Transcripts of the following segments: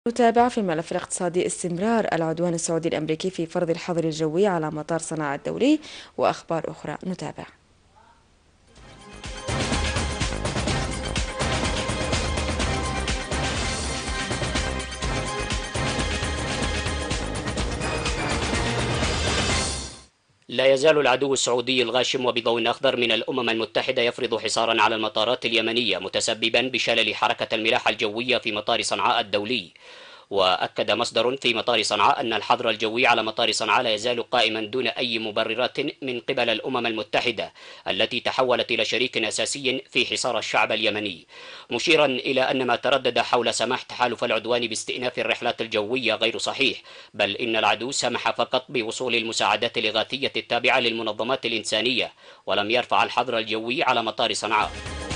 نتابع في الملف الاقتصادي استمرار العدوان السعودي الأمريكي في فرض الحظر الجوي على مطار صنعاء الدولي وأخبار أخرى نتابع. لا يزال العدو السعودي الغاشم وبضوء أخضر من الأمم المتحدة يفرض حصارا على المطارات اليمنية متسببا بشلل حركة الملاحة الجوية في مطار صنعاء الدولي. وأكد مصدر في مطار صنعاء أن الحظر الجوي على مطار صنعاء لا يزال قائما دون أي مبررات من قبل الأمم المتحدة التي تحولت إلى شريك أساسي في حصار الشعب اليمني، مشيرا إلى أن ما تردد حول سماح تحالف العدوان باستئناف الرحلات الجوية غير صحيح، بل إن العدو سمح فقط بوصول المساعدات الإغاثية التابعة للمنظمات الإنسانية ولم يرفع الحظر الجوي على مطار صنعاء.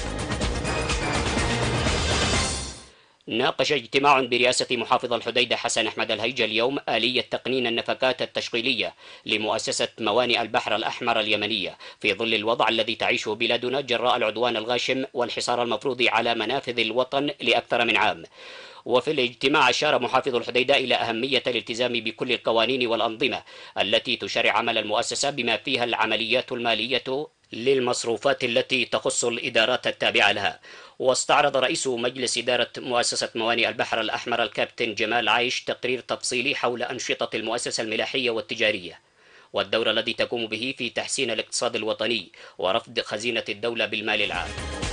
ناقش اجتماع برئاسة محافظ الحديدة حسن أحمد الهيجة اليوم آلية تقنين النفقات التشغيلية لمؤسسة موانئ البحر الأحمر اليمنية في ظل الوضع الذي تعيشه بلادنا جراء العدوان الغاشم والحصار المفروض على منافذ الوطن لأكثر من عام. وفي الاجتماع أشار محافظ الحديدة إلى أهمية الالتزام بكل القوانين والأنظمة التي تشرع عمل المؤسسة بما فيها العمليات المالية للمصروفات التي تخص الإدارات التابعة لها. واستعرض رئيس مجلس إدارة مؤسسة موانئ البحر الأحمر الكابتن جمال عايش تقرير تفصيلي حول أنشطة المؤسسة الملاحية والتجارية والدور الذي تقوم به في تحسين الاقتصاد الوطني ورفض خزينة الدولة بالمال العام.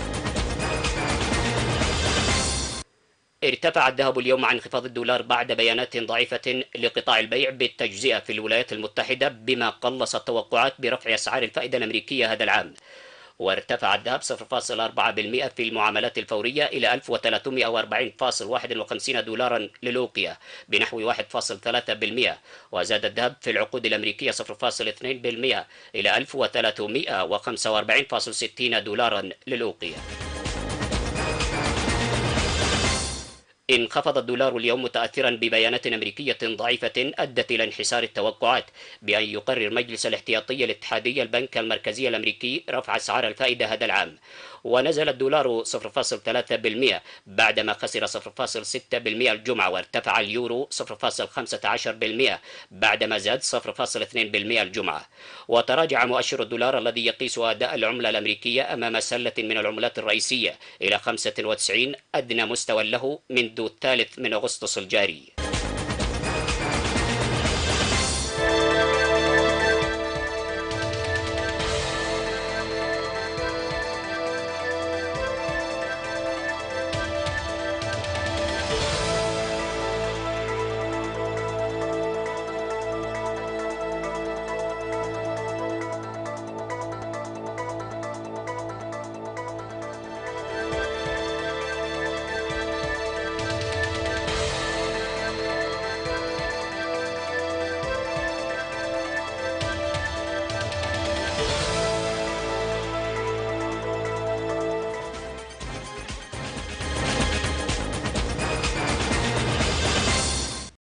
ارتفع الذهب اليوم عن انخفاض الدولار بعد بيانات ضعيفة لقطاع البيع بالتجزئة في الولايات المتحدة، بما قلص التوقعات برفع أسعار الفائدة الأمريكية هذا العام. وارتفع الذهب 0.4% في المعاملات الفورية إلى 1340.51 دولارا للأوقية بنحو 1.3%. وزاد الذهب في العقود الأمريكية 0.2% إلى 1345.60 دولارا للأوقية. انخفض الدولار اليوم متأثرا ببيانات أمريكية ضعيفة أدت إلى انحسار التوقعات، بأن يقرر مجلس الاحتياطي الاتحادي البنك المركزي الأمريكي رفع أسعار الفائدة هذا العام. ونزل الدولار 0.3% بعدما خسر 0.6% الجمعة، وارتفع اليورو 0.15% بعدما زاد 0.2% الجمعة. وتراجع مؤشر الدولار الذي يقيس أداء العملة الأمريكية أمام سلة من العملات الرئيسية إلى 95 أدنى مستوى له منذ الثالث من أغسطس الجاري.